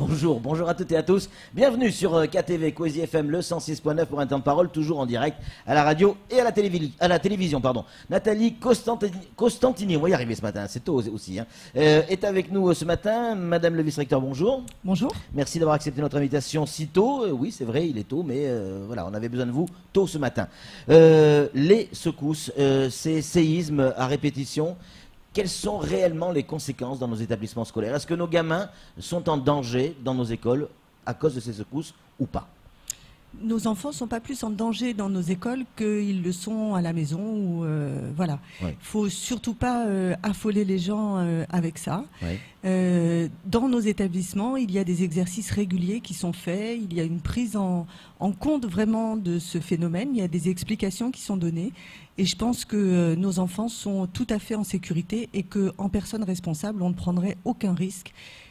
bonjour, bonjour à toutes et à tous. Bienvenue sur KTV, Coésie FM, le 106.9 pour un temps de parole, toujours en direct à la radio et à la télévision. Nathalie Costantini, on va y arriver ce matin, c'est tôt aussi, est avec nous ce matin. Madame le vice-recteur, bonjour. Bonjour. Merci d'avoir accepté notre invitation si tôt. Oui, c'est vrai, il est tôt, mais voilà, on avait besoin de vous tôt ce matin. Les secousses, ces séismes à répétition, quelles sont réellement les conséquences dans nos établissements scolaires? Est-ce que nos gamins sont en danger dans nos écoles à cause de ces secousses ou pas? Nos enfants ne sont pas plus en danger dans nos écoles qu'ils le sont à la maison. Ou, voilà. Il ne faut surtout pas affoler les gens avec ça. Dans nos établissements, il y a des exercices réguliers qui sont faits. Il y a une prise en compte vraiment de ce phénomène. Il y a des explications qui sont données. Et je pense que nos enfants sont tout à fait en sécurité et qu'en personne responsable, on ne prendrait aucun risque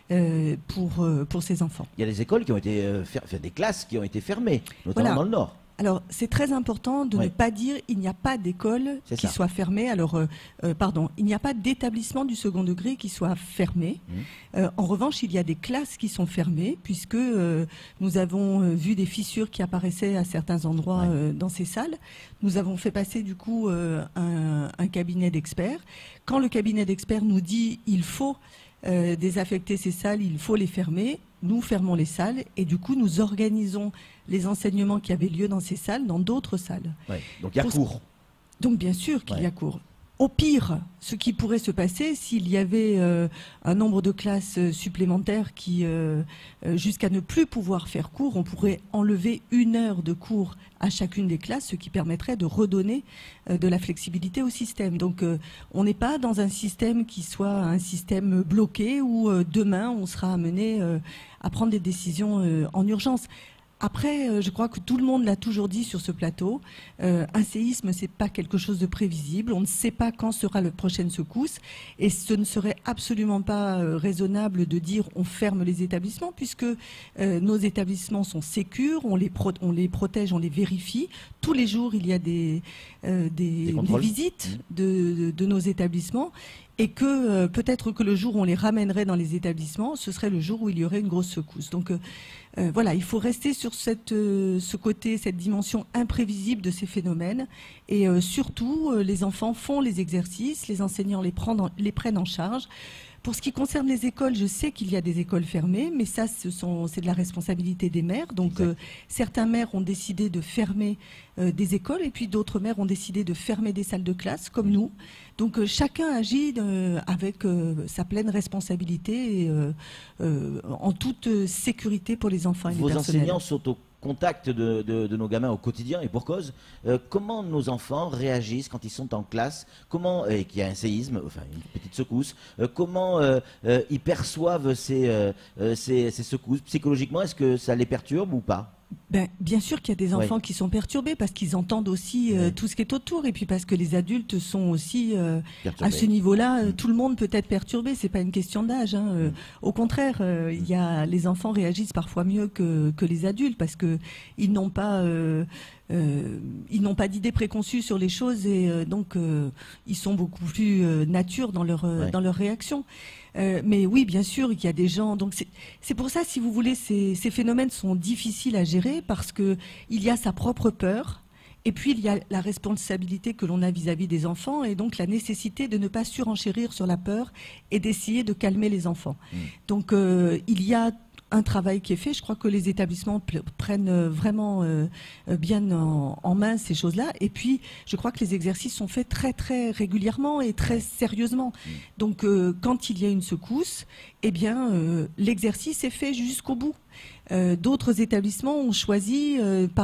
pour ces enfants. Il y a des écoles qui ont été des classes qui ont été fermées, notamment dans le Nord. Alors, c'est très important de ne pas dire il n'y a pas d'école qui soit fermée. Alors, il n'y a pas d'établissement du second degré qui soit fermé. En revanche, il y a des classes qui sont fermées puisque nous avons vu des fissures qui apparaissaient à certains endroits dans ces salles. Nous avons fait passer du coup un cabinet d'experts. Quand le cabinet d'experts nous dit il faut désaffecter ces salles, il faut les fermer, nous fermons les salles et du coup nous organisons les enseignements qui avaient lieu dans ces salles dans d'autres salles. Donc il y a cours. Donc bien sûr qu'il y a cours. Au pire, ce qui pourrait se passer s'il y avait un nombre de classes supplémentaires qui, jusqu'à ne plus pouvoir faire cours, on pourrait enlever 1 heure de cours à chacune des classes, ce qui permettrait de redonner de la flexibilité au système. Donc on n'est pas dans un système qui soit un système bloqué où demain on sera amené à prendre des décisions en urgence. Après, je crois que tout le monde l'a toujours dit sur ce plateau, un séisme, c'est pas quelque chose de prévisible. On ne sait pas quand sera la prochaine secousse. Et ce ne serait absolument pas raisonnable de dire on ferme les établissements, puisque nos établissements sont sécurs, on les protège, on les vérifie. Tous les jours, il y a des visites de nos établissements. Et que peut-être que le jour où on les ramènerait dans les établissements, ce serait le jour où il y aurait une grosse secousse. Donc voilà, il faut rester sur ce côté, cette dimension imprévisible de ces phénomènes. Et surtout, les enfants font les exercices, les enseignants les prennent en charge. Pour ce qui concerne les écoles, je sais qu'il y a des écoles fermées, mais ça, c'est de la responsabilité des maires. Donc, certains maires ont décidé de fermer des écoles, et puis d'autres maires ont décidé de fermer des salles de classe, comme nous. Donc, chacun agit avec sa pleine responsabilité et en toute sécurité pour les enfants et les personnels. Vos enseignants sont au contact de nos gamins au quotidien et pour cause. Comment nos enfants réagissent quand ils sont en classe? Comment, et qu'il y a un séisme, enfin une petite secousse, comment ils perçoivent ces secousses psychologiquement? Est-ce que ça les perturbe ou pas? Bien sûr qu'il y a des enfants qui sont perturbés parce qu'ils entendent aussi tout ce qui est autour et puis parce que les adultes sont aussi à ce niveau-là. Tout le monde peut être perturbé, c'est pas une question d'âge. Au contraire, les enfants réagissent parfois mieux que les adultes parce que ils n'ont pas d'idées préconçues sur les choses et donc ils sont beaucoup plus nature dans leur réaction. Mais oui, bien sûr, il y a des gens. Donc c'est pour ça, si vous voulez, ces phénomènes sont difficiles à gérer parce que il y a sa propre peur. Et puis, il y a la responsabilité que l'on a vis-à-vis des enfants et donc la nécessité de ne pas surenchérir sur la peur et d'essayer de calmer les enfants. Donc, il y a un travail qui est fait. Je crois que les établissements prennent vraiment bien en main ces choses-là. Et puis, je crois que les exercices sont faits très, très régulièrement et très sérieusement. Donc, quand il y a une secousse, eh bien, l'exercice est fait jusqu'au bout. D'autres établissements ont choisi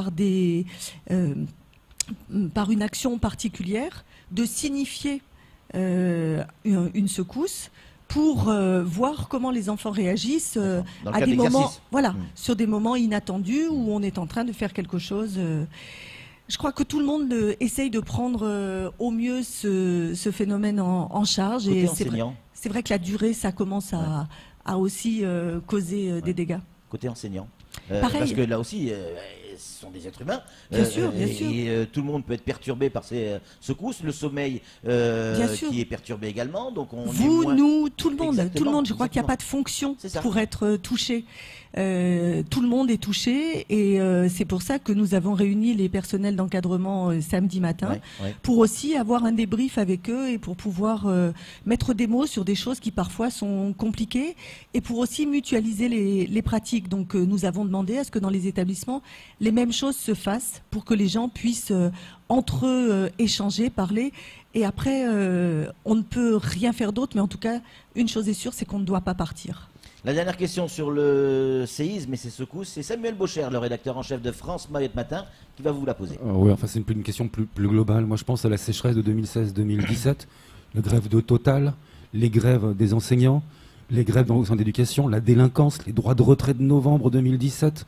par une action particulière de signifier une secousse pour voir comment les enfants réagissent à des moments, sur des moments inattendus où on est en train de faire quelque chose. Je crois que tout le monde essaye de prendre au mieux ce phénomène en charge. Côté et enseignant. c'est vrai que la durée, ça commence à aussi causer des dégâts. Côté enseignant. Pareil. Parce que là aussi, ce sont des êtres humains. Bien sûr, bien sûr. Et tout le monde peut être perturbé par ces secousses. Le sommeil qui est perturbé également. Donc vous, nous, tout le monde. Tout le monde. Je crois qu'il n'y a pas de fonction pour être touché. Tout le monde est touché et c'est pour ça que nous avons réuni les personnels d'encadrement samedi matin pour aussi avoir un débrief avec eux et pour pouvoir mettre des mots sur des choses qui parfois sont compliquées et pour aussi mutualiser les pratiques. Donc nous avons demandé à ce que dans les établissements, les mêmes choses se fassent pour que les gens puissent entre eux échanger, parler. Et après, on ne peut rien faire d'autre, mais en tout cas, une chose est sûre, c'est qu'on ne doit pas partir. La dernière question sur le séisme et ses secousses, c'est Samuel Baucher, le rédacteur en chef de France Mayotte Matin, qui va vous la poser. Oui, enfin c'est une question plus globale. Moi je pense à la sécheresse de 2016-2017, la grève de Total, les grèves des enseignants, les grèves au sein de l'éducation, la délinquance, les droits de retrait de novembre 2017,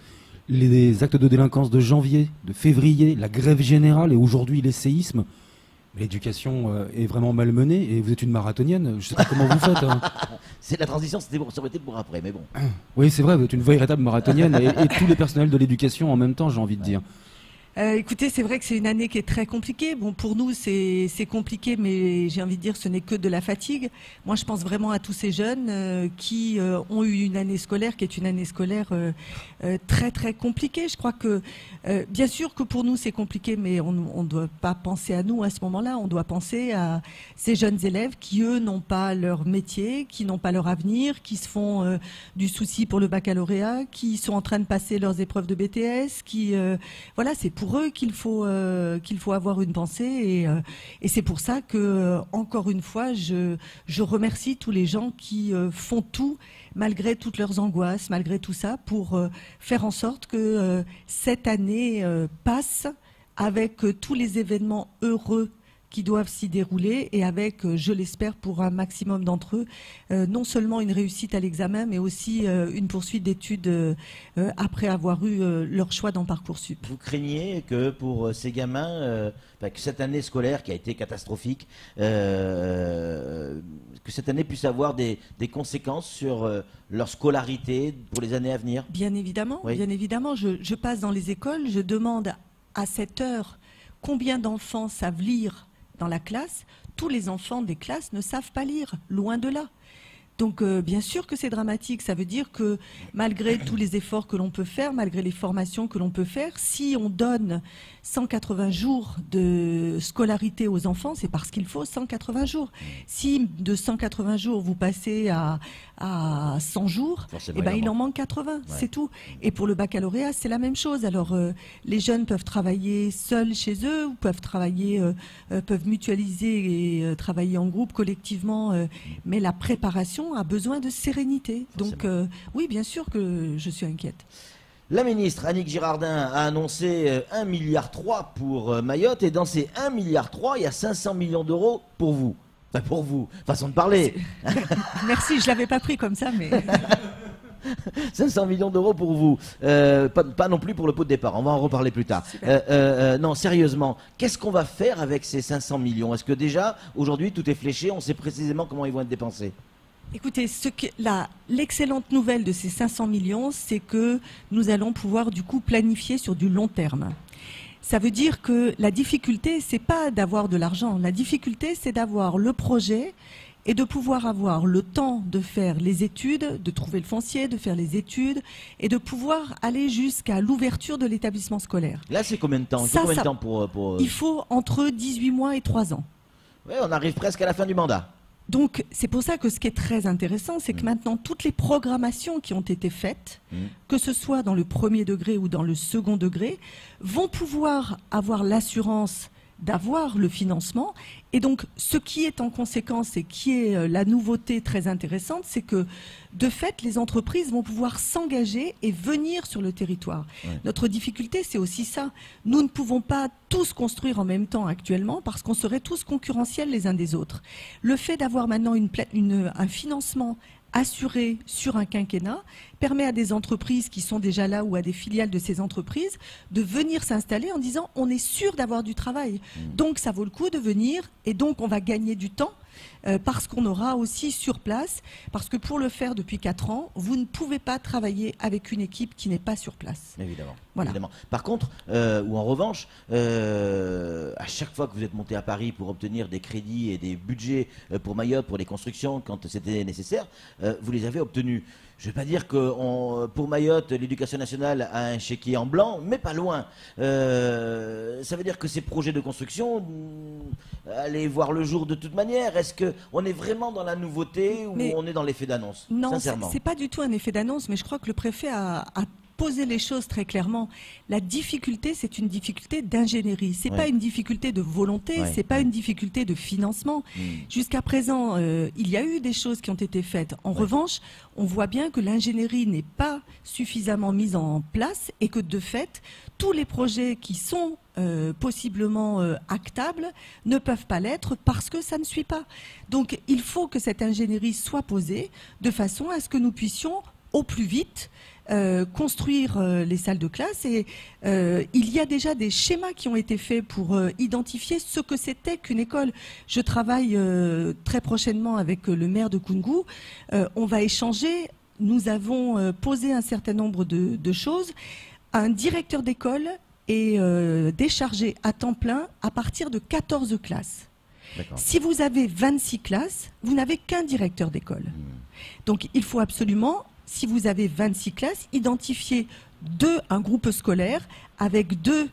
les actes de délinquance de janvier, de février, la grève générale et aujourd'hui les séismes. L'éducation est vraiment malmenée et vous êtes une marathonienne, je sais pas comment vous faites. Hein. C'est la transition, ça aurait été pour après, mais bon. Oui, c'est vrai, vous êtes une véritable marathonienne et tous les personnels de l'éducation en même temps, j'ai envie de dire. Écoutez, c'est vrai que c'est une année qui est très compliquée. Bon, pour nous, c'est compliqué, mais j'ai envie de dire ce n'est que de la fatigue. Moi, je pense vraiment à tous ces jeunes qui ont eu une année scolaire qui est une année scolaire très, très compliquée. Je crois que, bien sûr que pour nous, c'est compliqué, mais on ne doit pas penser à nous à ce moment-là. On doit penser à ces jeunes élèves qui, eux, n'ont pas leur métier, qui n'ont pas leur avenir, qui se font du souci pour le baccalauréat, qui sont en train de passer leurs épreuves de BTS, qui, voilà, c'est pour eux qu'il faut avoir une pensée et c'est pour ça que encore une fois je remercie tous les gens qui font tout malgré toutes leurs angoisses, malgré tout ça pour faire en sorte que cette année passe avec tous les événements heureux qui doivent s'y dérouler et avec, je l'espère, pour un maximum d'entre eux, non seulement une réussite à l'examen, mais aussi une poursuite d'études après avoir eu leur choix dans Parcoursup. Vous craignez que pour ces gamins, que cette année scolaire qui a été catastrophique, que cette année puisse avoir des conséquences sur leur scolarité pour les années à venir? Bien évidemment, oui. Bien évidemment. Je passe dans les écoles, je demande à cette heure combien d'enfants savent lire dans la classe. Tous les enfants des classes ne savent pas lire, loin de là. Donc bien sûr que c'est dramatique, ça veut dire que malgré tous les efforts que l'on peut faire, malgré les formations que l'on peut faire, si on donne 180 jours de scolarité aux enfants, c'est parce qu'il faut 180 jours. Si de 180 jours vous passez à 100 jours, eh ben, il en manque 80, c'est tout. Et pour le baccalauréat, c'est la même chose. Alors les jeunes peuvent travailler seuls chez eux, ou peuvent travailler, peuvent mutualiser et travailler en groupe, collectivement, mais la préparation a besoin de sérénité. Donc oui, bien sûr que je suis inquiète. La ministre Annick Girardin a annoncé 1,3 milliard pour Mayotte et dans ces 1,3 milliard, il y a 500 millions d'euros pour vous. Enfin, pour vous, façon de parler. Merci, je ne l'avais pas pris comme ça, mais... 500 millions d'euros pour vous, pas non plus pour le pot de départ, on va en reparler plus tard. Non, sérieusement, qu'est-ce qu'on va faire avec ces 500 millions? Est-ce que déjà, aujourd'hui, tout est fléché, on sait précisément comment ils vont être dépensés? Écoutez, l'excellente nouvelle de ces 500 millions, c'est que nous allons pouvoir du coup planifier sur du long terme. Ça veut dire que la difficulté, c'est pas d'avoir de l'argent. La difficulté, c'est d'avoir le projet et de pouvoir avoir le temps de faire les études, de trouver le foncier, de faire les études et de pouvoir aller jusqu'à l'ouverture de l'établissement scolaire. Là, c'est combien de temps? Il faut entre 18 mois et 3 ans. Oui, on arrive presque à la fin du mandat. Donc, c'est pour ça que ce qui est très intéressant, c'est que maintenant, toutes les programmations qui ont été faites, que ce soit dans le premier degré ou dans le second degré, vont pouvoir avoir l'assurance d'avoir le financement. Et donc, ce qui est en conséquence et qui est la nouveauté très intéressante, c'est que, de fait, les entreprises vont pouvoir s'engager et venir sur le territoire. Ouais. Notre difficulté, c'est aussi ça. Nous ne pouvons pas tous construire en même temps actuellement parce qu'on serait tous concurrentiels les uns des autres. Le fait d'avoir maintenant un financement assuré sur un quinquennat permet à des entreprises qui sont déjà là ou à des filiales de ces entreprises de venir s'installer en disant on est sûr d'avoir du travail. Donc ça vaut le coup de venir et donc on va gagner du temps parce qu'on aura aussi sur place, parce que pour le faire depuis 4 ans, vous ne pouvez pas travailler avec une équipe qui n'est pas sur place. Évidemment. Voilà. Évidemment. Par contre, ou en revanche, à chaque fois que vous êtes monté à Paris pour obtenir des crédits et des budgets pour Mayotte, pour les constructions, quand c'était nécessaire, vous les avez obtenus. Je ne vais pas dire que pour Mayotte, l'éducation nationale a un chéquier en blanc, mais pas loin. Ça veut dire que ces projets de construction allaient voir le jour de toute manière. Est-ce qu'on est vraiment dans la nouveauté ou on est dans l'effet d'annonce? Non, sincèrement. c'est pas du tout un effet d'annonce, mais je crois que le préfet a poser les choses très clairement. La difficulté, c'est une difficulté d'ingénierie. C'est pas une difficulté de volonté, c'est pas une difficulté de financement. Jusqu'à présent, il y a eu des choses qui ont été faites. En revanche, on voit bien que l'ingénierie n'est pas suffisamment mise en place et que de fait, tous les projets qui sont possiblement actables ne peuvent pas l'être parce que ça ne suit pas. Donc, il faut que cette ingénierie soit posée de façon à ce que nous puissions au plus vite construire les salles de classe et il y a déjà des schémas qui ont été faits pour identifier ce que c'était qu'une école. Je travaille très prochainement avec le maire de Koungou. On va échanger. Nous avons posé un certain nombre de choses. Un directeur d'école est déchargé à temps plein à partir de 14 classes. Si vous avez 26 classes, vous n'avez qu'un directeur d'école. Donc il faut absolument, si vous avez 26 classes, identifier un groupe scolaire avec 2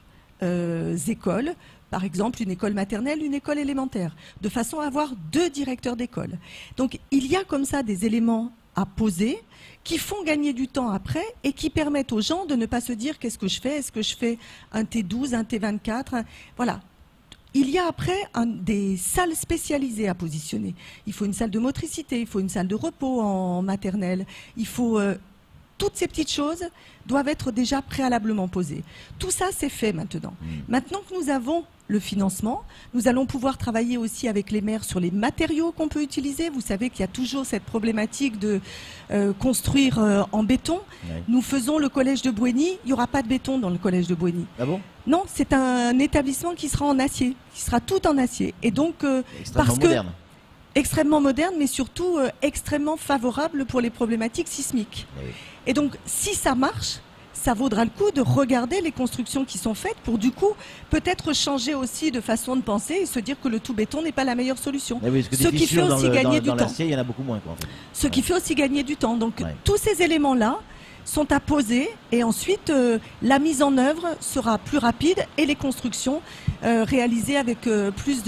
écoles, par exemple une école maternelle, une école élémentaire, de façon à avoir 2 directeurs d'école. Donc il y a comme ça des éléments à poser qui font gagner du temps après et qui permettent aux gens de ne pas se dire qu'est-ce que je fais, est-ce que je fais un T12, un T24, voilà. Il y a après des salles spécialisées à positionner. Il faut une salle de motricité, il faut une salle de repos en maternelle. Il faut toutes ces petites choses doivent être déjà préalablement posées. Tout ça, c'est fait maintenant. Maintenant que nous avons le financement, nous allons pouvoir travailler aussi avec les maires sur les matériaux qu'on peut utiliser. Vous savez qu'il y a toujours cette problématique de construire en béton. Ouais. Nous faisons le collège de Bouéni. Il n'y aura pas de béton dans le collège de Bouéni. Ah bon ? Non, c'est un établissement qui sera en acier, qui sera tout en acier. Et donc, moderne. Extrêmement moderne, mais surtout extrêmement favorable pour les problématiques sismiques. Oui. Et donc, si ça marche, ça vaudra le coup de regarder les constructions qui sont faites pour, du coup, peut-être changer aussi de façon de penser et se dire que le tout béton n'est pas la meilleure solution. Oui, ce qui fait aussi gagner du temps. Il y en a beaucoup moins, quoi, en fait. Ce qui fait aussi gagner du temps. Donc, tous ces éléments-là sont à poser et ensuite la mise en œuvre sera plus rapide et les constructions réalisées avec plus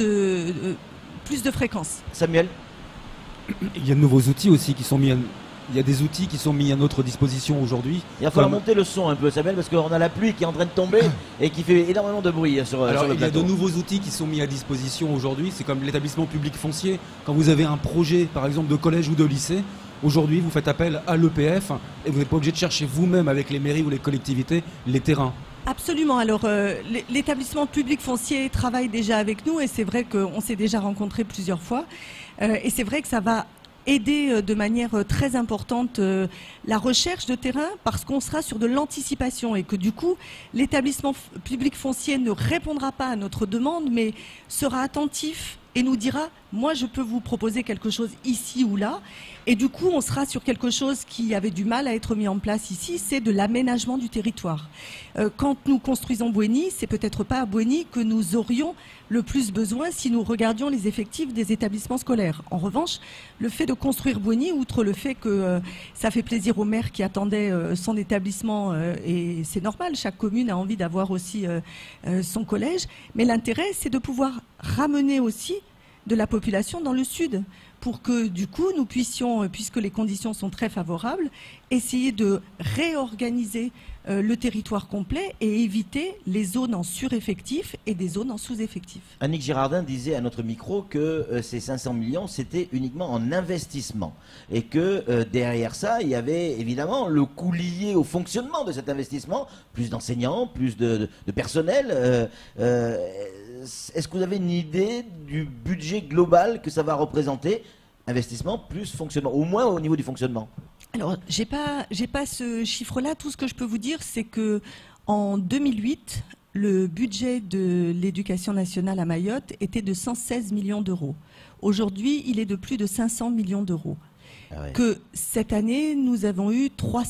de fréquence. Samuel ? Il y a de nouveaux outils aussi qui sont mis Il y a des outils qui sont mis à notre disposition aujourd'hui. Il va falloir monter le son un peu, Samuel, parce qu'on a la pluie qui est en train de tomber et qui fait énormément de bruit sur le plateau. Il y a de nouveaux outils qui sont mis à disposition aujourd'hui. C'est comme l'établissement public foncier. Quand vous avez un projet, par exemple, de collège ou de lycée, aujourd'hui, vous faites appel à l'EPF et vous n'êtes pas obligé de chercher vous-même avec les mairies ou les collectivités les terrains. Absolument. Alors, l'établissement public foncier travaille déjà avec nous et c'est vrai qu'on s'est déjà rencontrés plusieurs fois. Et c'est vrai que ça va aider de manière très importante la recherche de terrain parce qu'on sera sur de l'anticipation et que du coup, l'établissement public foncier ne répondra pas à notre demande mais sera attentif et nous dira « moi je peux vous proposer quelque chose ici ou là ». Et du coup, on sera sur quelque chose qui avait du mal à être mis en place ici, c'est de l'aménagement du territoire. Quand nous construisons Bouéni, c'est peut-être pas à Bouéni que nous aurions le plus besoin si nous regardions les effectifs des établissements scolaires. En revanche, le fait de construire Bouéni, outre le fait que ça fait plaisir aux maires qui attendaient son établissement, et c'est normal, chaque commune a envie d'avoir aussi son collège, mais l'intérêt, c'est de pouvoir ramener aussi de la population dans le sud pour que du coup nous puissions, puisque les conditions sont très favorables, essayer de réorganiser le territoire complet et éviter les zones en sureffectif et des zones en sous-effectif. Annick Girardin disait à notre micro que ces 500 millions c'était uniquement en investissement et que derrière ça il y avait évidemment le coût lié au fonctionnement de cet investissement, plus d'enseignants, plus de personnel. Est-ce que vous avez une idée du budget global que ça va représenter, investissement plus fonctionnement, au moins au niveau du fonctionnement? Alors, j'ai pas ce chiffre-là. Tout ce que je peux vous dire, c'est que en 2008, le budget de l'éducation nationale à Mayotte était de 116 millions d'euros. aujourd'hui, il est de plus de 500 millions d'euros. Ah ouais. Que cette année, nous avons eu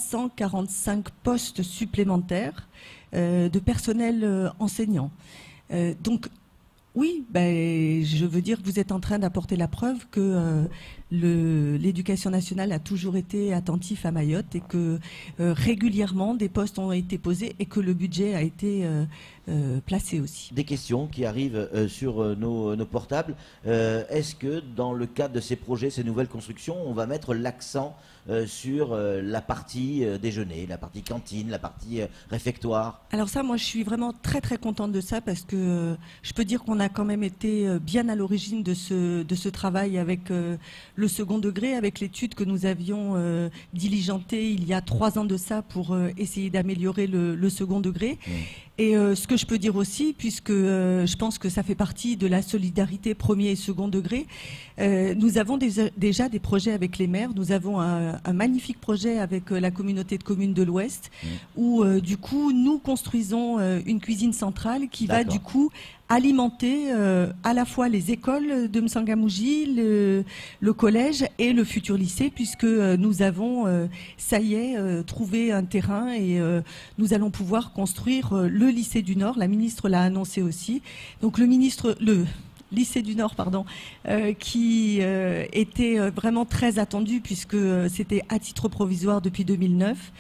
345 postes supplémentaires de personnel enseignant. Donc, oui, je veux dire que vous êtes en train d'apporter la preuve que l'éducation nationale a toujours été attentif à Mayotte et que régulièrement des postes ont été posés et que le budget a été placé aussi. Des questions qui arrivent sur nos portables. Est-ce que dans le cadre de ces projets, ces nouvelles constructions, on va mettre l'accent sur la partie déjeuner, la partie cantine, la partie réfectoire? Alors ça, moi je suis vraiment très très contente de ça parce que je peux dire qu'on a quand même été bien à l'origine de ce travail avec le second degré, avec l'étude que nous avions diligentée il y a 3 ans de ça pour essayer d'améliorer le second degré. Et ce que je peux dire aussi, puisque je pense que ça fait partie de la solidarité premier et second degré, nous avons déjà des projets avec les maires. Nous avons un magnifique projet avec la communauté de communes de l'Ouest, où du coup nous construisons une cuisine centrale qui va du coup alimenter à la fois les écoles de M'Sangamouji, le collège et le futur lycée, puisque nous avons, ça y est, trouvé un terrain et nous allons pouvoir construire le lycée du Nord. La ministre l'a annoncé aussi. Donc le lycée du Nord, pardon, qui était vraiment très attendu puisque c'était à titre provisoire depuis 2009,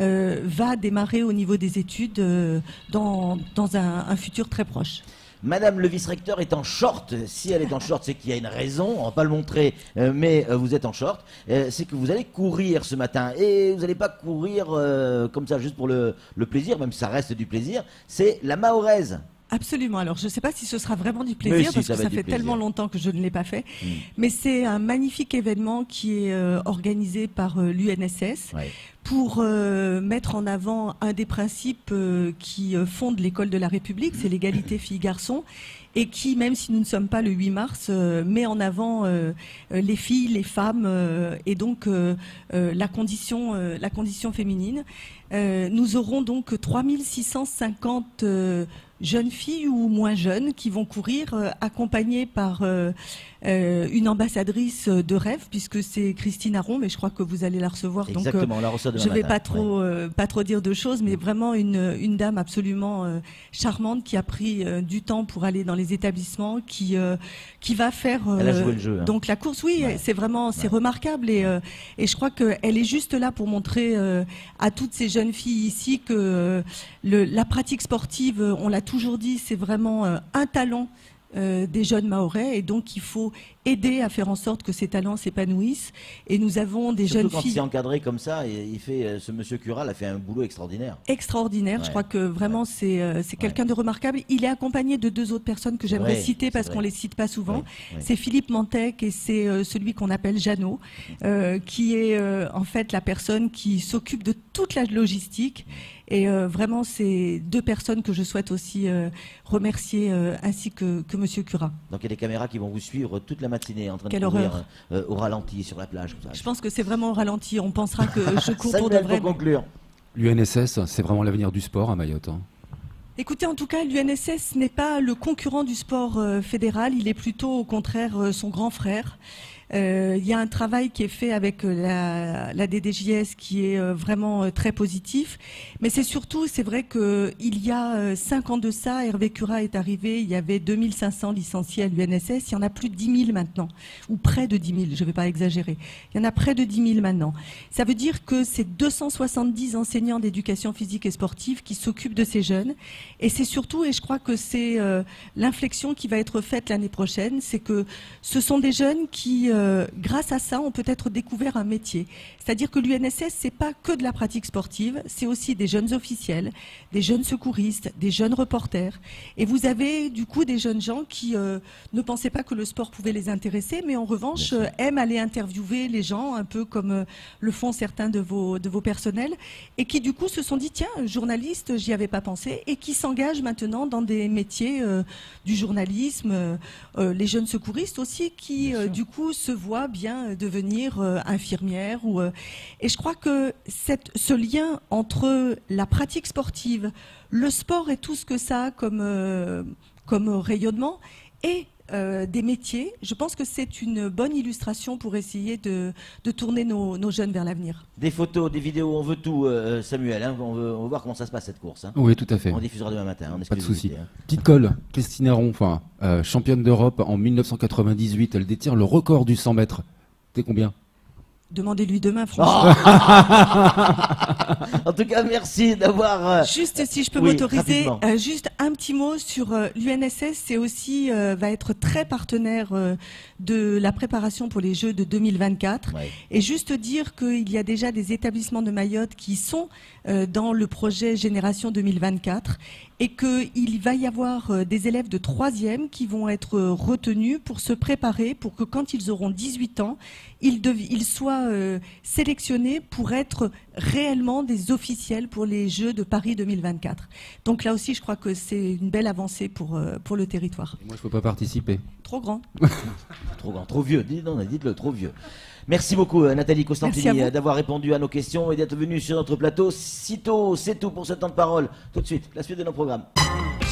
va démarrer au niveau des études dans un futur très proche. Madame le vice-recteur est en short. Si elle est en short, c'est qu'il y a une raison. On ne va pas le montrer, mais vous êtes en short. C'est que vous allez courir ce matin. Et vous n'allez pas courir comme ça juste pour le plaisir, même si ça reste du plaisir. C'est la Mahoraise. Absolument. Alors, je ne sais pas si ce sera vraiment du plaisir, parce que ça fait tellement longtemps que je ne l'ai pas fait. Mais c'est un magnifique événement qui est organisé par l'UNSS pour mettre en avant un des principes qui fondent l'école de la République, c'est l'égalité filles-garçons, et qui, même si nous ne sommes pas le 8 mars, met en avant les filles, les femmes, et donc la condition féminine. Nous aurons donc 3650 jeunes filles ou moins jeunes qui vont courir, accompagnées par une ambassadrice de rêve, puisque c'est Christine Aron, mais je crois que vous allez la recevoir. Exactement, donc on la reçoit demain je ne vais matin. pas trop dire de choses, mais vraiment une dame absolument charmante qui a pris du temps pour aller dans les établissements, qui va faire elle a joué le jeu, hein. Donc la course, oui, c'est vraiment remarquable et je crois qu'elle est juste là pour montrer à toutes ces jeunes filles ici que la pratique sportive, on l'a toujours dit, c'est vraiment un talent des jeunes Mahorais, et donc il faut aider à faire en sorte que ces talents s'épanouissent. Et nous avons des jeunes filles. Quand il est encadré comme ça, il fait, ce monsieur Cural a fait un boulot extraordinaire. Extraordinaire. Je crois que vraiment c'est quelqu'un de remarquable. Il est accompagné de 2 autres personnes que j'aimerais citer parce qu'on les cite pas souvent. C'est Philippe Mantec et c'est celui qu'on appelle Jeannot, qui est en fait la personne qui s'occupe de toute la logistique. Et vraiment, c'est 2 personnes que je souhaite aussi remercier, ainsi que Monsieur Curat. Donc il y a des caméras qui vont vous suivre toute la matinée en train de courir au ralenti sur la plage. Je pense que c'est vraiment au ralenti. On pensera que je cours pour de vrai. Pour conclure. L'UNSS, c'est vraiment l'avenir du sport à Mayotte. Hein. Écoutez, en tout cas, l'UNSS n'est pas le concurrent du sport fédéral. Il est plutôt, au contraire, son grand frère. Il y a un travail qui est fait avec la DDJS qui est vraiment très positif. Mais c'est surtout, c'est vrai qu'il y a 5 ans de ça, Hervé Curat est arrivé, il y avait 2500 licenciés à l'UNSS, il y en a plus de 10 000 maintenant, ou près de 10 000, je ne vais pas exagérer. Il y en a près de 10 000 maintenant. Ça veut dire que c'est 270 enseignants d'éducation physique et sportive qui s'occupent de ces jeunes. Et c'est surtout, et je crois que c'est l'inflexion qui va être faite l'année prochaine, c'est que ce sont des jeunes qui grâce à ça, ont peut-être découvert un métier. C'est-à-dire que l'UNSS, c'est pas que de la pratique sportive, c'est aussi des jeunes officiels, des jeunes secouristes, des jeunes reporters. Et vous avez du coup des jeunes gens qui ne pensaient pas que le sport pouvait les intéresser, mais en revanche aiment aller interviewer les gens, un peu comme le font certains de vos personnels, et qui du coup se sont dit, tiens, journaliste, j'y avais pas pensé, et qui s'engagent maintenant dans des métiers du journalisme, les jeunes secouristes aussi, qui du coup se voient bien devenir infirmière. Et je crois que ce lien entre la pratique sportive, le sport et tout ce que ça a comme rayonnement, et des métiers. Je pense que c'est une bonne illustration pour essayer de tourner nos jeunes vers l'avenir. Des photos, des vidéos, on veut tout, Samuel. Hein, on veut voir comment ça se passe cette course. Hein. Oui, tout à fait. On diffusera demain matin. En Pas de souci. hein. Petite colle, Christine Heron, championne d'Europe en 1998, elle détient le record du 100 mètres. T'es combien? Demandez-lui demain, franchement. En tout cas, merci d'avoir... Juste, si je peux oui, m'autoriser, juste un petit mot sur l'UNSS. C'est aussi, va être très partenaire de la préparation pour les Jeux de 2024. Ouais. Et juste dire qu'il y a déjà des établissements de Mayotte qui sont dans le projet Génération 2024 et qu'il va y avoir des élèves de 3e qui vont être retenus pour se préparer pour que quand ils auront 18 ans, ils soient sélectionnés pour être réellement des officiels pour les Jeux de Paris 2024. Donc là aussi, je crois que c'est une belle avancée pour le territoire. Et moi, je ne peux pas participer. Trop grand. Trop grand, trop vieux. Dites-le, trop vieux. Merci beaucoup, Nathalie Costantini, d'avoir répondu à nos questions et d'être venue sur notre plateau. Sitôt, c'est tout pour ce temps de parole. Tout de suite, la suite de nos programmes.